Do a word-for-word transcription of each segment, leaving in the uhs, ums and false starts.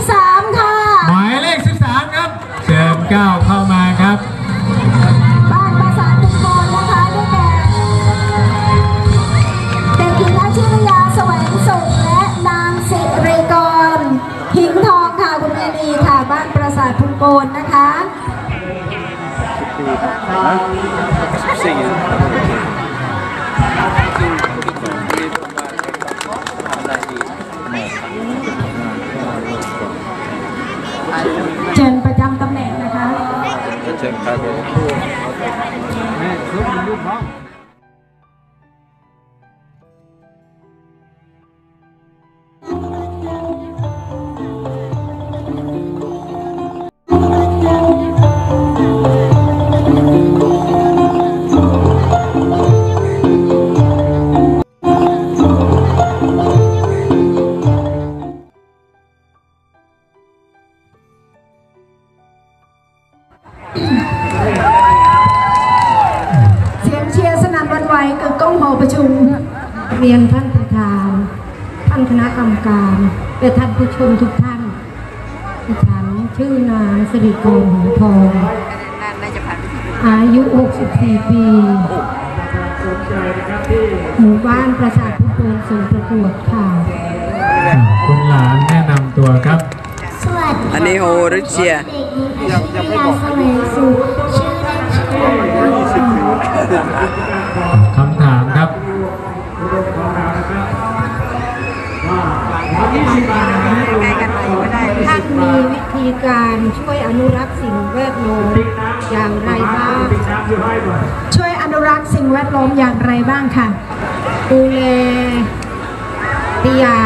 สามค่ะหมายเลขสิบสามครับเชิญก้าวเข้ามาครับบ้านประสาททุกคนนะคะได้แก่เด็กหญิงอาชิรยาแสวงสุขและนางสิริกรหิงทองค่ะคุณแม่นีค่ะบ้านประสาททุกคนนะคะเชิญประจำตำแหน่งนะคะเชิญครับแม่ลูกลูกน้องเสียงเชียร์สนั่นหวั่นไหวกึกก้องหอประชุมเรียนท่านประธานท่านคณะกรรมการและท่านผู้ชมทุกท่านดิฉันชื่อนางสิริกรหงทองอายุหกสิบสี่ปีหมู่บ้านประสาทพุทธนสูงประกวดค่ะคุณหลานแนะนำตัวครับสวัสดีอันนี้โฮริเชียเด็กหญิงอาชิรยาแสวงสุขชื่อเล่นชื่อคำถามครับท่านมีวิธีการช่วยอนุรักษ์สิ่งแวดล้อมอย่างไรบ้างช่วยอนุรักษ์สิ่งแวดล้อมอย่างไรบ้างค่ะดูแลขยะ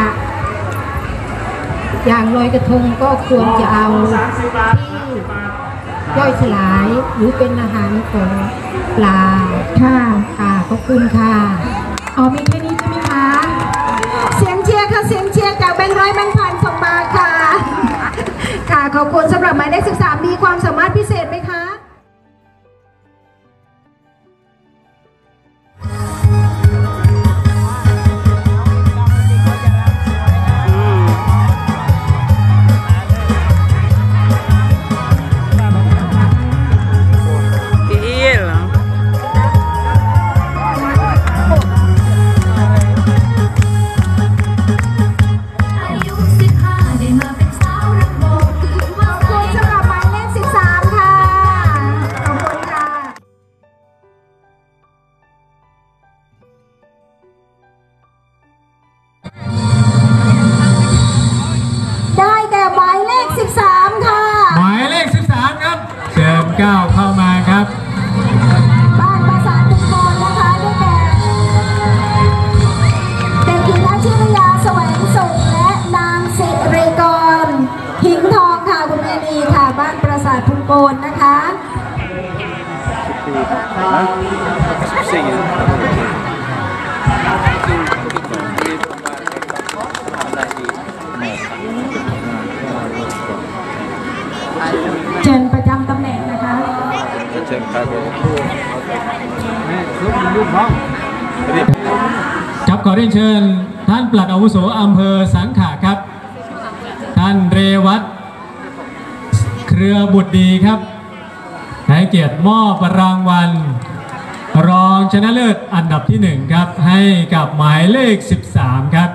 อย่างลอยกระทงก็ควรจะเอาที่ย่อยสลายหรือเป็นอาหารของปลาค่ะค่ะขอบคุณค่ะอ๋อมีแค่นี้ใช่ไหมคะเสียงเชียร์ค่ะเสียงเชียร์จากแบงค์ร้อยแบงค์พันส่งมาค่ะค่ะขอบคุณสำหรับหมายเลขสิบสามมีความสามารถพิเศษไหมคะก้าวเข้ามาครับบ้านประสาททุกคนนะคะได้แก่เด็กหญิงอาชิรยาแสวงสุขและนางสิริกรหิงทองค่ะคุณแม่นีค่ะบ้านประสาททุกคนนะคะเชิญประจำตำแหน่งนะคะเชิญครับแม่ลูกลูกน้องครับขอเรียนเชิญท่านปลัดอาวุโสอำเภอสังขะครับท่านเรวัตเครือบุตรดีครับให้เกียรติมอบรางวัลรองชนะเลิศอันดับที่หนึ่งครับให้กับหมายเลขสิบสามครับ